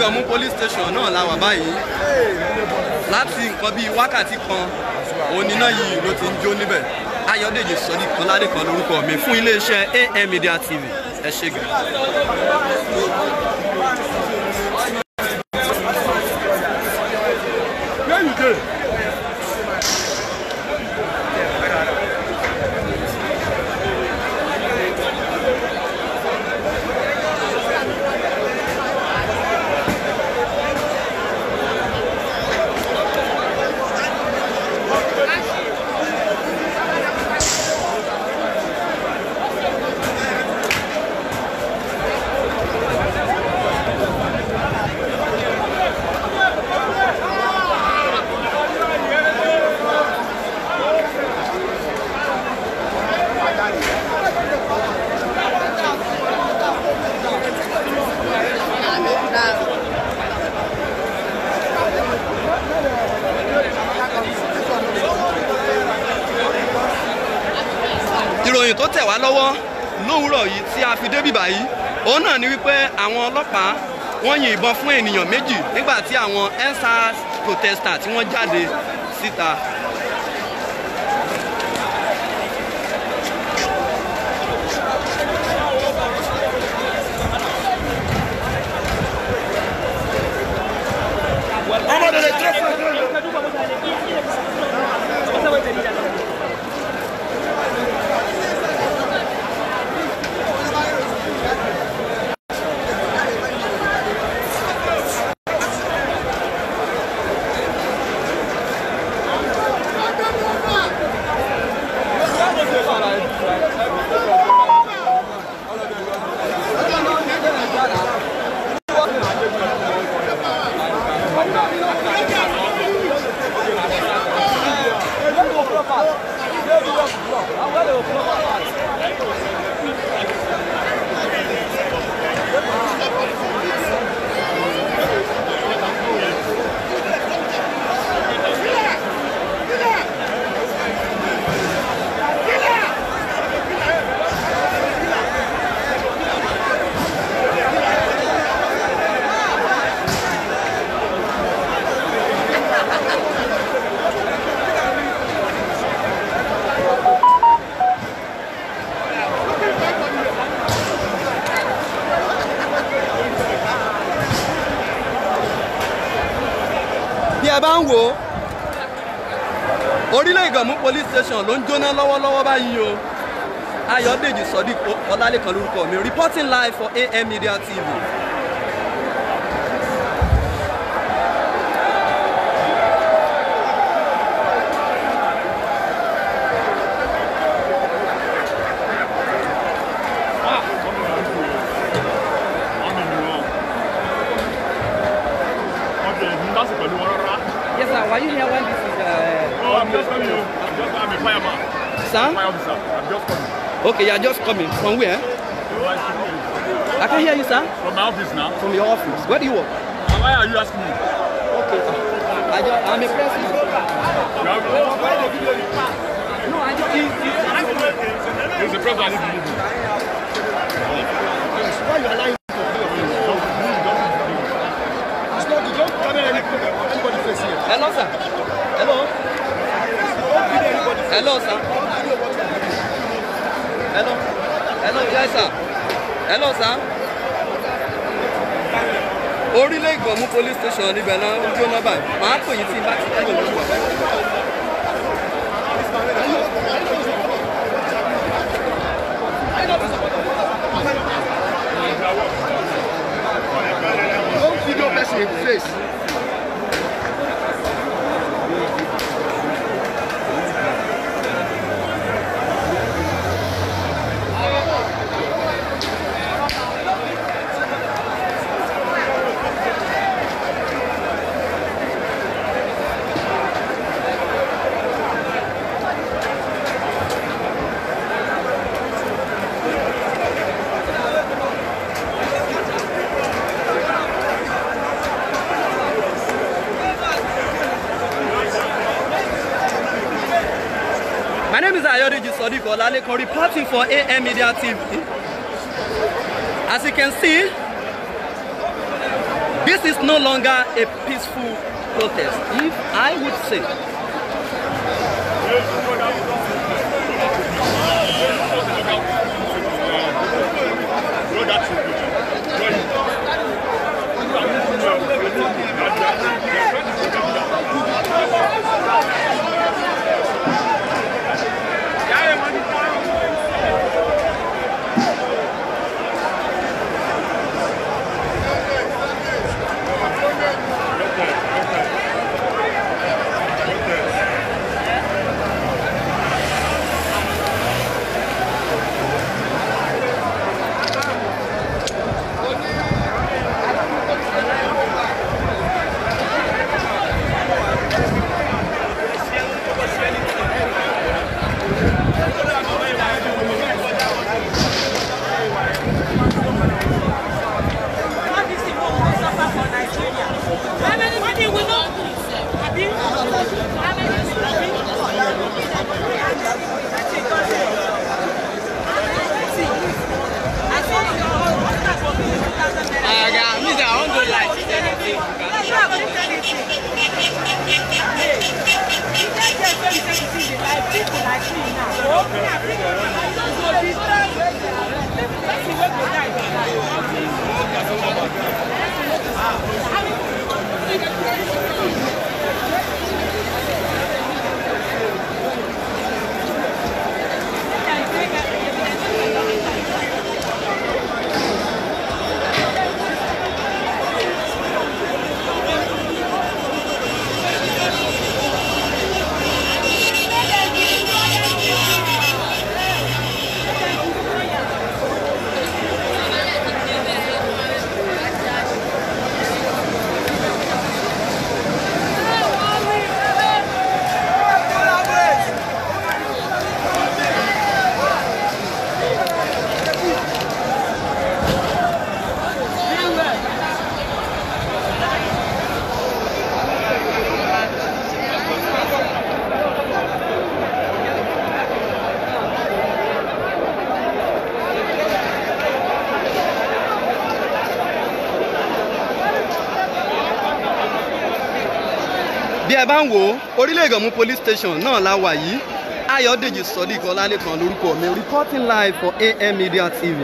Ìgànmú police station náà la wà báyìí láti nǹkan bíi wákàtí kan oníná yìí ló ti ń jó níbẹ̀. Ayọ̀dèjì Sodiq Ọlálékan lórúkọ mi fún iléeṣẹ́ AM Media TV. Ẹ ṣé gan. Ìròyìn tó tẹ̀ wá lọ́wọ́ lówùúrọ̀ yìí tí a fi débì báyìí òun náà ni wípé àwọn ọlọ́pàá wọ́n yin ìbọn fún ènìyàn méjì nígbà tí àwọn EndSARS protester tí wọ́n jáde síta. Bí ẹ bá ń wò ó, orílẹ̀ Ìgànmú police station ló ń jóná lọ́wọ́lọ́wọ́ báyìí o. Ayọ̀dèjì Sodiq Ọlálékan lórúkọ mi, reporting live for AM Media TV. Yes, sir. Were you here when this is? No, I'm just coming. I'm a fireman. Sir? Fire officer. I'm just coming. Okay, you are just coming. From where? I can hear you, sir. From my office now. From your office. Where do you work? Why are you asking me? Okay. I'm a president. No, I just. It's the president. Why you are lying? Hello, sir. Hello. Hello, sir. Hello. Hello, yes, sir. Hello, sir. Orílẹ̀ Ìgànmú police station níbẹ̀ náà ń jóná báyìí. Màá pè yín tí n bá ti kúrò lórí wa. Don't video person in face. My name is Ayọ̀dèjì Sodiq Ọlálékan, reporting for AM Media TV. As you can see, This is no longer a peaceful protest, if I would say. Bí ẹ bá ń wò ó, orílẹ̀ Ìgànmú police station náà la wà yìí. Ayọ̀dèjì Sodiq Ọlálékan lórúkọ mi, reporting live for AM Media TV.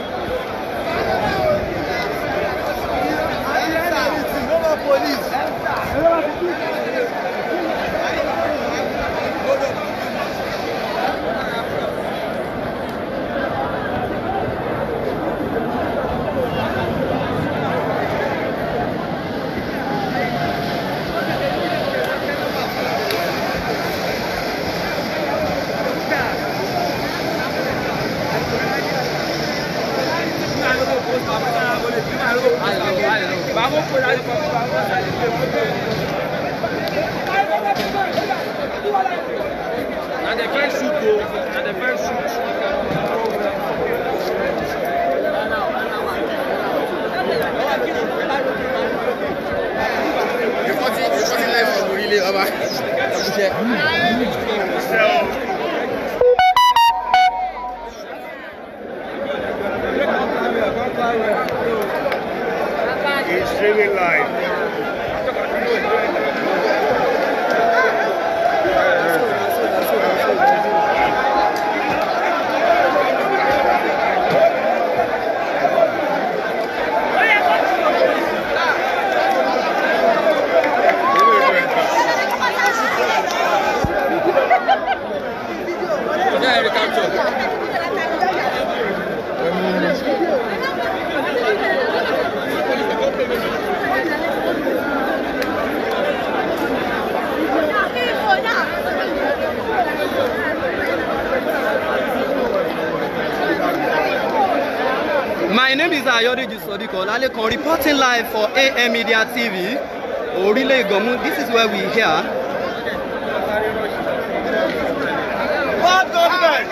It's really live. My name is Ayọ̀dèjì Sodiq Ọlálékan, reporting live for AM Media TV. Orílẹ̀ Ìgànmú, this is where we here. Bad government!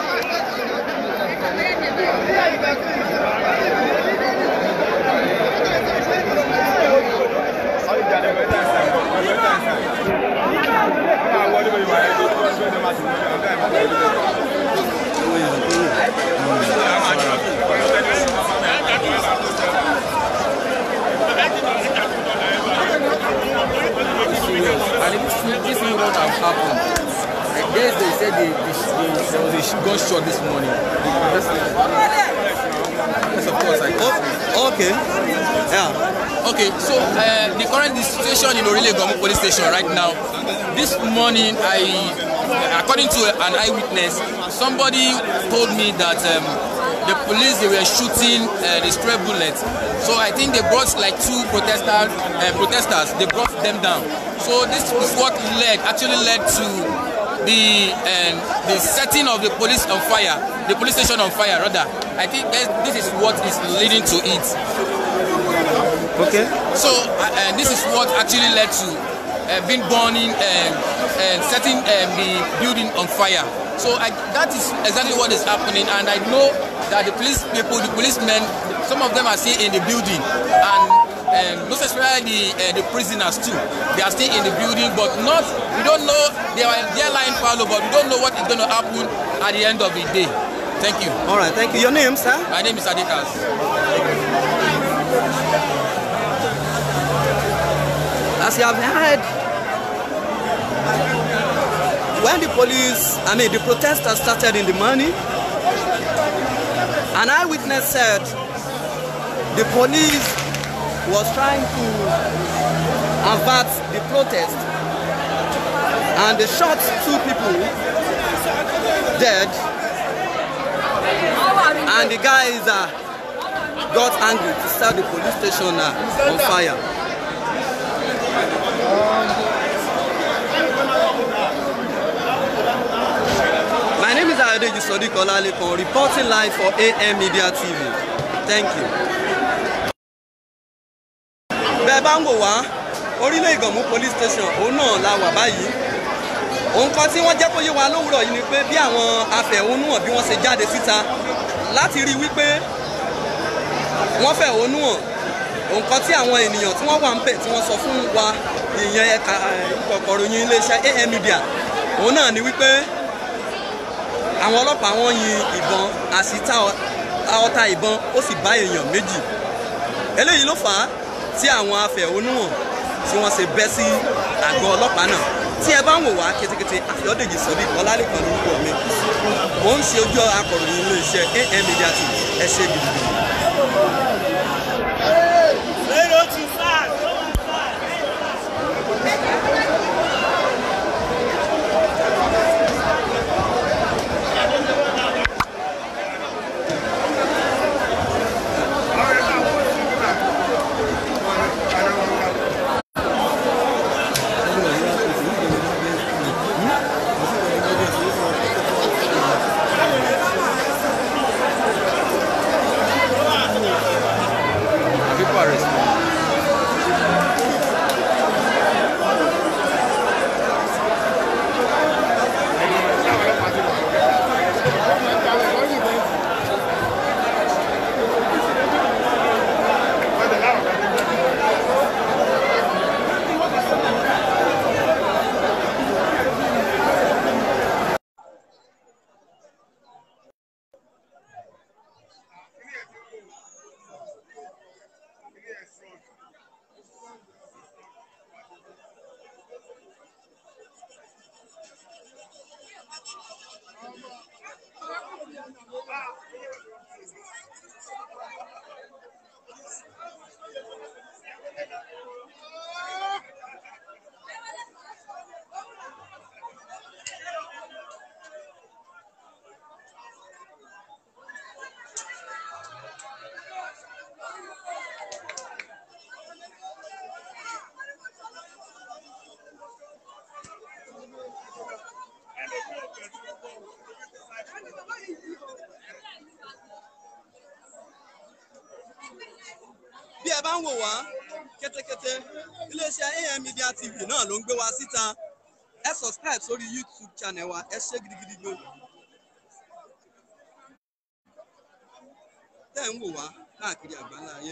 happened? Yes, they said there was a gunshot this morning. Yes, of course. Okay. Yeah. Okay, so the current situation in Orile Gomu police station right now, this morning, according to an eyewitness, somebody told me that the police, they were shooting the stray bullets. So I think they brought like two protesters, they brought them down. So this is what actually led to the setting of the police on fire, the police station on fire rather. I think this is what is leading to it. Okay. So this is what actually led to being burning and setting the building on fire. So that is exactly what is happening, and I know that the police people, the policemen, some of them are still in the building, and not especially the prisoners too. They are still in the building, but we don't know, they are lying fallow, but we don't know what is going to happen at the end of the day. Thank you. All right, thank you. Your name, sir? My name is Adikas. As you have heard, when the the protesters started in the morning, an eyewitness said the police was trying to avert the protest, and they shot two people dead, and the guys got angry to start the police station on fire. My name is Adeji Sodiq Olalekon, reporting live for AM Media TV. Thank you. Bẹ́ẹ̀ bá ń wò wá, Orílẹ̀ Ìgànmú police station òun náà la wà báyìí. Ohun kan tí wọ́n jẹ́ kó yé wa lówùrọ̀ yìí ni pé bí àwọn afẹ̀hónúhàn bí wọ́n ṣe jáde síta láti rí wípé wọ́n fẹ̀hónúhàn. Ohun kan tí àwọn ènìyàn tí wọ́n wà ń bẹ̀ tí wọ́n sọ fún wa ìyẹn ẹ̀ka ìkọ̀kọ̀ròyìn iléeṣẹ́ AM Media òun náà ni wípé àwọn ọlọ́pàá wọ́n yin ìbọn àṣìta ọta ìbọn ó sì bá èèyàn méjì. Eléyìí ló fà á tí àwọn afẹ̀hónúhàn tí wọ́n ṣe bẹ́ sí àgọ́ ọlọ́pàá náà. Tí ẹ bá ń wò wá kétékété, Ayọ̀dèjì Sodiq Ọlálẹ́kan lórúkọ mi. Mo ń ṣe ojú akọ̀ròyìn iléeṣẹ́ AM Media TV. Ẹ ṣé gidigidi. Bí ẹ bá ń wò wá kétékété, iléeṣẹ́ AM Media TV náà ló ń gbé wa síta. Ẹ subscribe sórí YouTube channel wa, ẹ ṣé gidigidi gan. Tẹ́ ń wò wá káàkiri àgbáńlá ayé.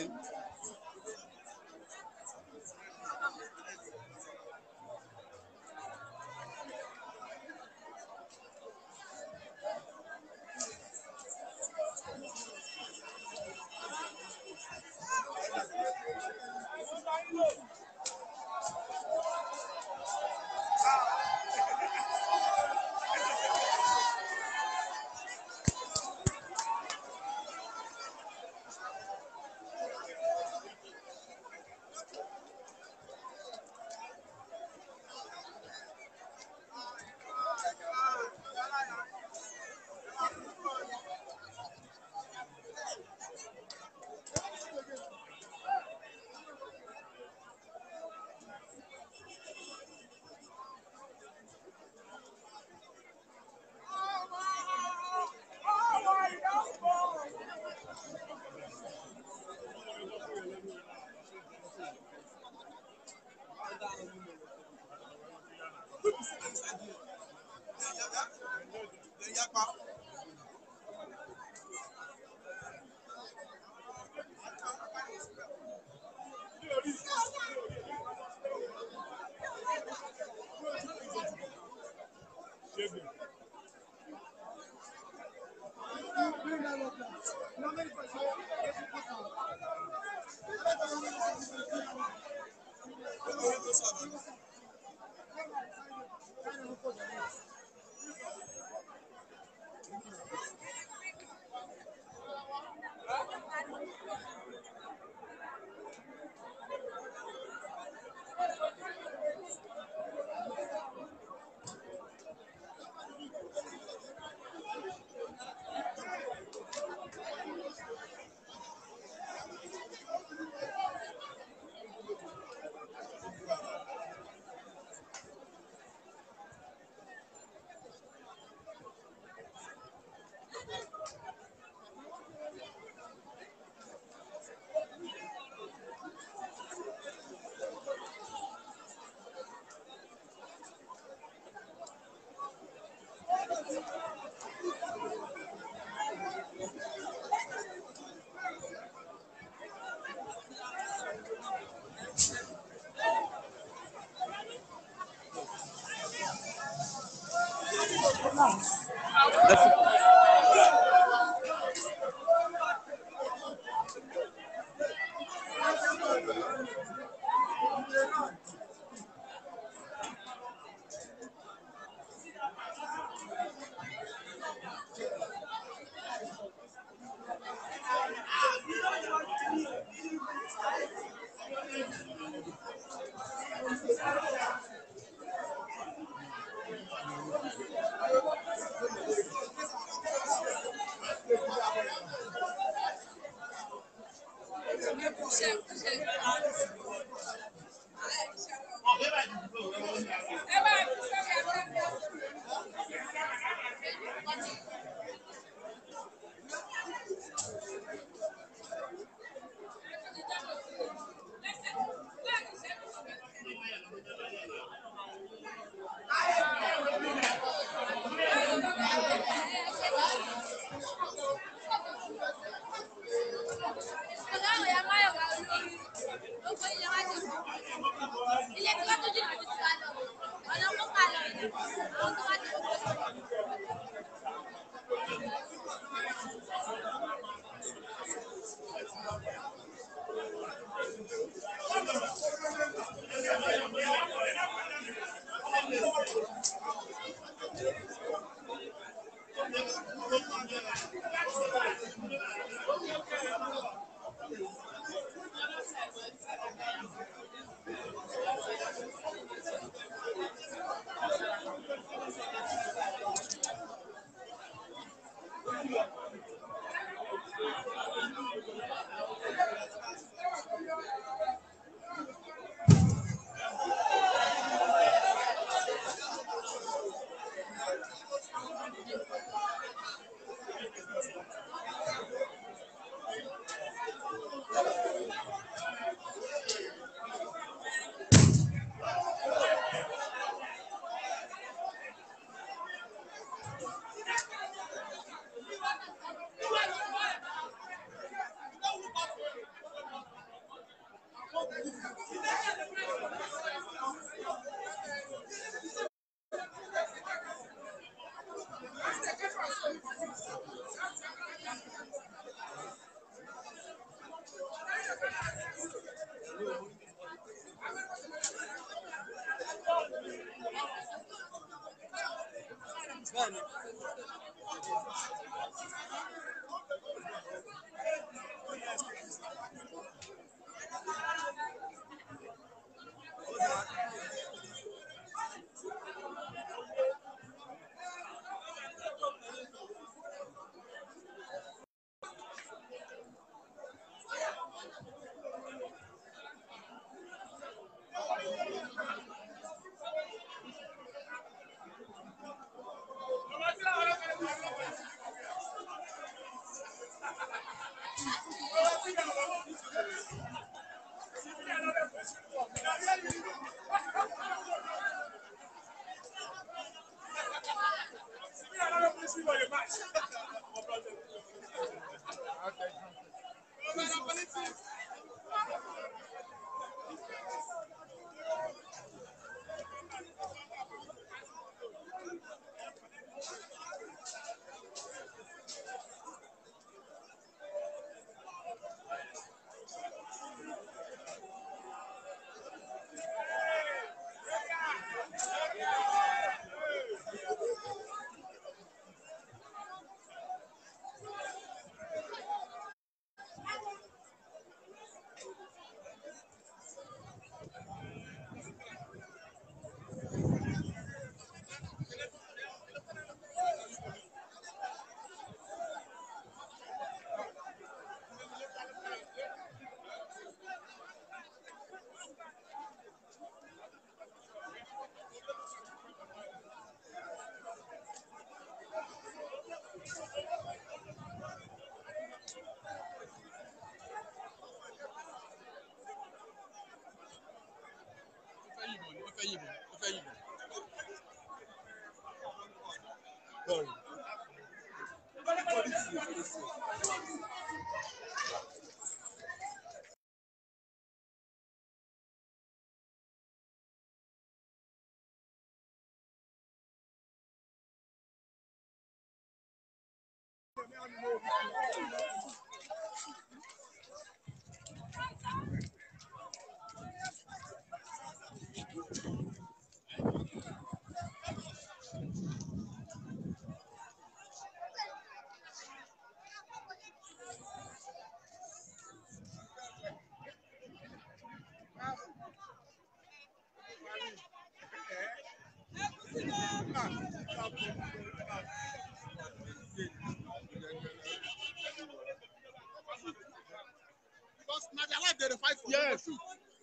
Yes.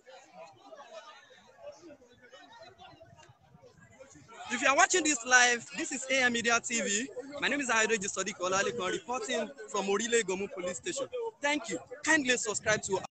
If you are watching this live, this is AM Media TV. My name is Ayodeji Sodiq Olalekan, reporting from Orile Gomu Police Station. Thank you. Kindly subscribe to